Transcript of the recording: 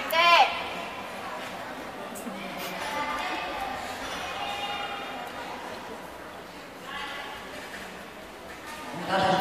Hãy subscribe cho kênh Ghiền Mì Gõ để không bỏ lỡ